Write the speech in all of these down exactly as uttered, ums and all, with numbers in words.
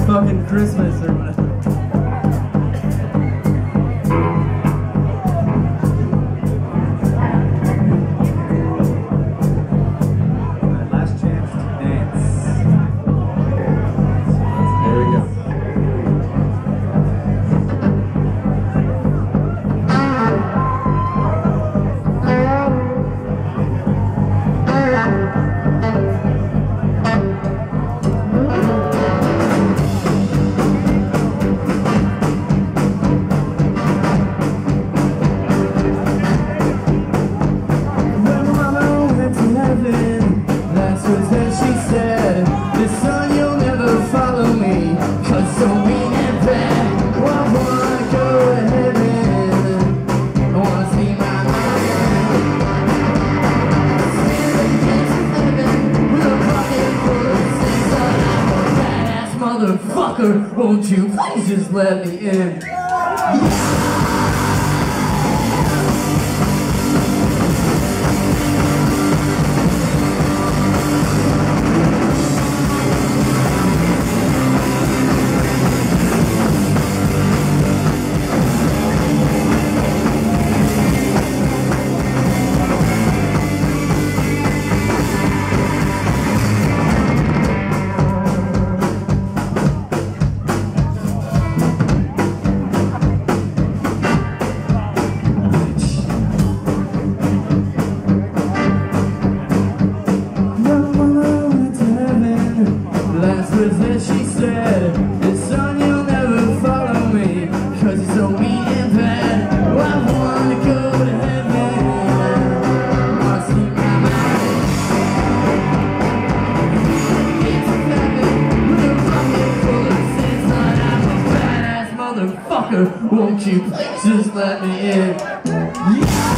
fucking Christmas or whatever. Alright, last chance to dance. There we go. Motherfucker, won't you please just let me in? She said, "This son, you'll never follow me, cause you're so mean and bad. Oh, I wanna go to heaven, I wanna see my mind. Get to heaven with a bucket full of sins, but I'm a badass motherfucker. Won't you please just let me in?" Yeah!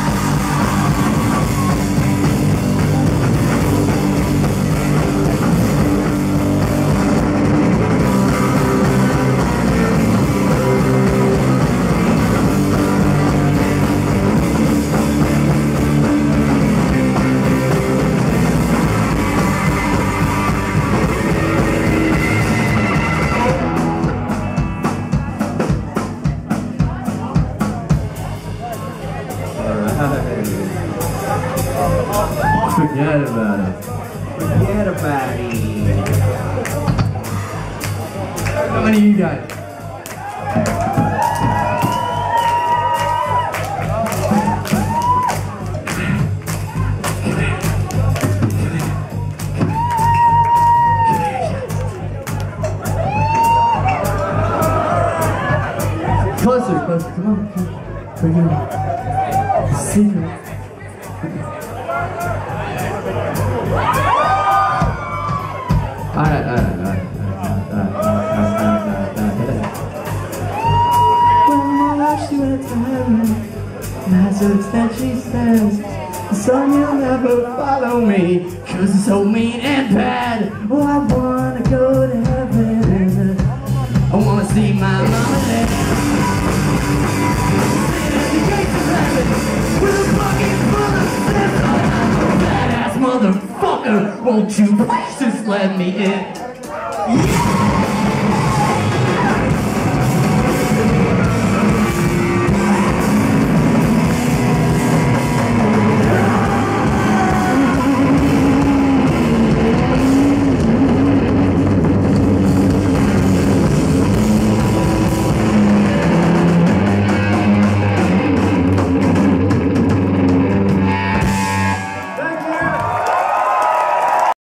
Forget about it. Forget about it. How many of you got it? Closer, closer, come on. Bring it up. Secret. Alright, alright, alright, alright, alright. When mother she went to heaven, that's what that she says. Son, you'll never follow me, cause it's so mean and bad. Oh, I wanna go to heaven, I wanna see my mama there. At the gates of heaven, with a bucket full of sins. I'm a badass motherfucker, won't you please just let me in?